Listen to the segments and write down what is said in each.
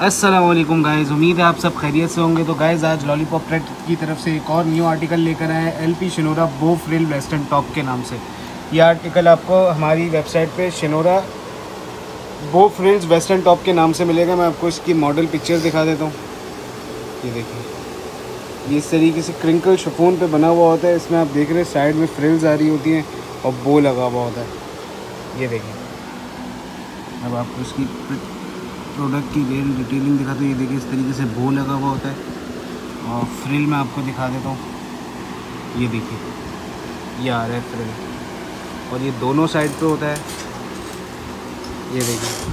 अस्सलाम वालेकुम गाइज़, उम्मीद है आप सब खैरियत से होंगे। तो गाइज़ आज लॉलीपॉप ट्रेड की तरफ से एक और न्यू आर्टिकल लेकर आए हैं एलपी शिनोरा बो फ्रिल वेस्टर्न टॉप के नाम से। ये आर्टिकल आपको हमारी वेबसाइट पे शिनोरा बो फ्रिल्स वेस्टर्न टॉप के नाम से मिलेगा। मैं आपको इसकी मॉडल पिक्चर दिखा देता हूँ। ये देखिए, ये इस तरीके से क्रिंकल शिफॉन पे बना हुआ होता है। इसमें आप देख रहे हैं साइड में फ्रिल्स आ रही होती हैं और बो लगा हुआ होता है। ये देखिए, अब आपको इसकी प्रोडक्ट की रियल डिटेलिंग दिखाता हूँ। ये देखिए, इस तरीके से बो लगा हुआ होता है और फ्रिल मैं आपको दिखा देता हूँ। ये देखिए, ये आ रहा है फ्रिल और ये दोनों साइड पे होता है। ये देखिए,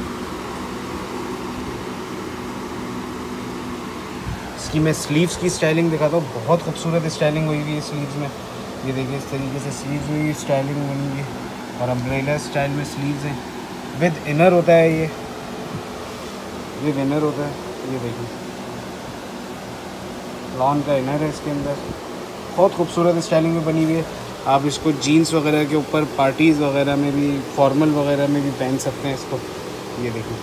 इसकी मैं स्लीव्स की स्टाइलिंग दिखाता हूँ। बहुत खूबसूरत स्टाइलिंग हुई हुई है स्लीव्स में। ये देखिए, इस तरीके से स्लीव्स में स्टाइलिंग बनी हुई है और अम्ब्रेला स्टाइल में स्लीव्स हैं। विद इनर होता है, ये विद इनर होता है। ये देखिए, लॉन का इनर है इसके अंदर। बहुत खूबसूरत स्टाइलिंग में बनी हुई है। आप इसको जीन्स वगैरह के ऊपर पार्टीज़ वगैरह में भी, फॉर्मल वगैरह में भी पहन सकते हैं इसको। ये देखिए,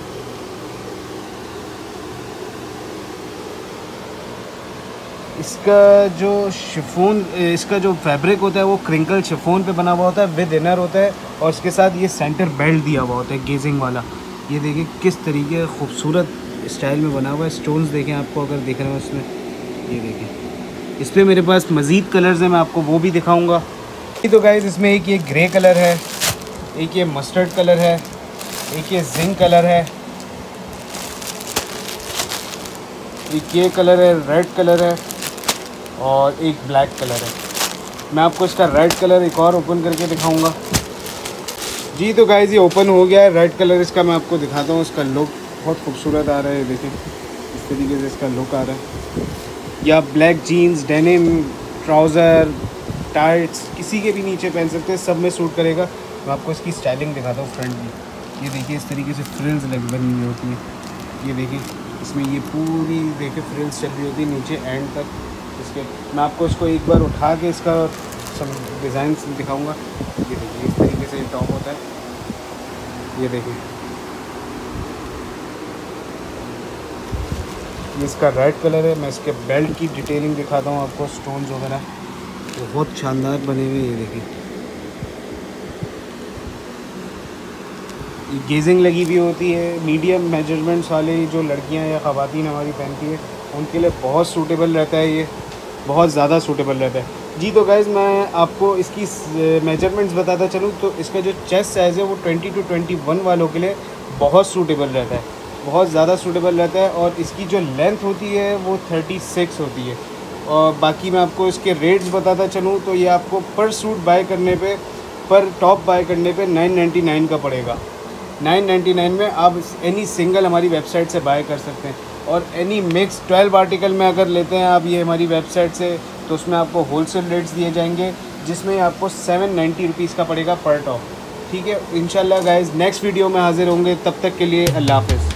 इसका जो शिफॉन, इसका जो फैब्रिक होता है वो क्रिंकल शिफॉन पे बना हुआ होता है, विद इनर होता है और इसके साथ ये सेंटर बेल्ट दिया हुआ होता है गेजिंग वाला। ये देखिए किस तरीके खूबसूरत स्टाइल में बना हुआ है। स्टोन्स देखें आपको अगर देख रहे हो इसमें। ये देखिए, इस पर मेरे पास मज़ीद कलर्स हैं, मैं आपको वो भी दिखाऊंगा। तो गाइस, इसमें एक ये ग्रे कलर है, एक ये मस्टर्ड कलर है, एक ये जिंक कलर है, एक ये कलर है, रेड कलर है और एक ब्लैक कलर है। मैं आपको इसका रेड कलर एक और ओपन करके दिखाऊंगा। जी तो गाइस, ये ओपन हो गया है। रेड कलर इसका मैं आपको दिखाता हूँ। इसका लुक बहुत खूबसूरत आ रहा है। देखिए, इस तरीके से इसका लुक आ रहा है। या black jeans, denim, trouser, tights, किसी के भी नीचे पहन सकते हैं, सब में सूट करेगा। मैं आपको इसकी स्टाइलिंग दिखाता हूँ फ्रंट की। ये देखिए, इस तरीके से फ्रिल्स लग बनी हुई होती है। ये देखिए, इसमें ये पूरी देखिए फ्रिल्स चल रही होती है नीचे एंड तक इसके। मैं आपको इसको एक बार उठा के इसका सब डिज़ाइन दिखाऊंगा। ये देखिए, इस तरीके से टॉप होता है। ये देखिए, ये इसका रेड कलर है। मैं इसके बेल्ट की डिटेलिंग दिखाता हूँ आपको। स्टोन्स वगैरह तो बहुत शानदार बने हुए। ये देखिए, ये गेजिंग लगी हुई होती है। मीडियम मेजरमेंट्स वाले जो लड़कियां या ख़वातीन हमारी पहनती है उनके लिए बहुत सूटेबल रहता है। ये बहुत ज़्यादा सूटेबल रहता है। जी तो गाइज़, मैं आपको इसकी मेजरमेंट्स बताता चलूँ तो इसका जो चेस्ट साइज़ है वो 20 to 21 वालों के लिए बहुत सूटेबल रहता है, बहुत ज़्यादा सूटेबल रहता है। और इसकी जो लेंथ होती है वो 36 होती है। और बाकी मैं आपको इसके रेट्स बताता चलूँ तो ये आपको पर सूट बाय करने पे, पर टॉप बाय करने पे 999 का पड़ेगा। 999 में आप एनी सिंगल हमारी वेबसाइट से बाय कर सकते हैं। और एनी मिक्स 12 आर्टिकल में अगर लेते हैं आप ये हमारी वेबसाइट से तो उसमें आपको होलसेल रेट्स दिए जाएंगे, जिसमें आपको 790 रुपीज़ का पड़ेगा पर टॉप। ठीक है, इंशाल्लाह गाइज़ नेक्स्ट वीडियो में हाज़िर होंगे। तब तक के लिए अल्लाह हाफ़िज़।